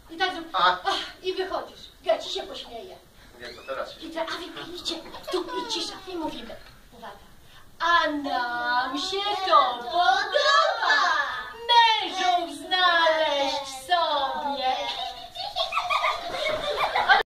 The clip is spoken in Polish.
I tak i wychodzisz. Ja ci się pośmieję. Nie, to teraz się... A wy idzie, tu i cisza, i mówimy. Uwaga. A nam się to podoba.